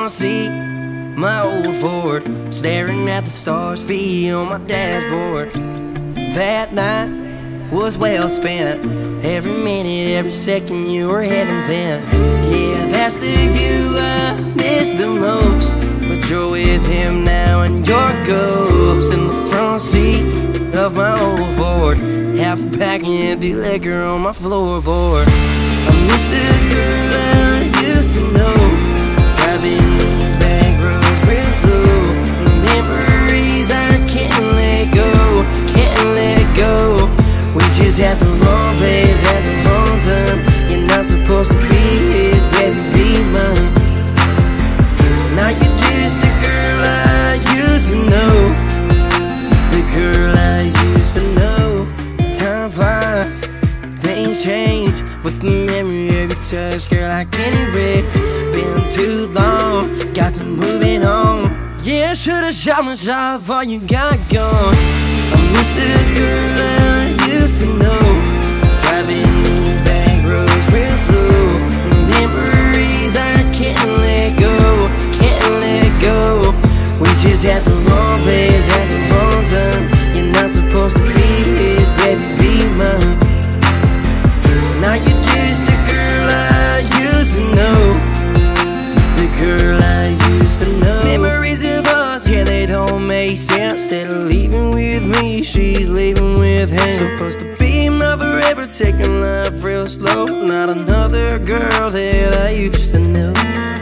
front seat, my old Ford, staring at the stars V on my dashboard. That night was well spent. Every minute, every second you were heaven sent. Yeah, that's the you I miss the most. But you're with him now and you're a ghost in the front seat of my old Ford. Half a pack of empty liquor on my floorboard. I miss the girl I used to know, driving these back roads real slow. Memories I can't let go, can't let go. We just had the wrong place at the wrong time. You're not supposed to be his, baby, be mine. Now you're just the girl I used to know, the girl I used to know. Time flies, things change, but the memory of your touch, girl, I can't erase. Been too long, got to moving on. Yeah, I should've shot my shot before you got gone. I miss the girl I used to know, driving these back roads real slow. Memories I can't let go, can't let go. We just had the wrong place at the wrong time. You're not supposed to be his, baby, be mine. Now you're just the girl I used to know, the girl I used to know. Memories of us, yeah, they don't make sense. Instead of leaving with me, she's leaving with him. Supposed to be my forever, taking life real slow. Not another girl that I used to know.